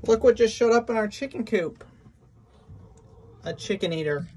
Look what just showed up in our chicken coop. A chicken eater.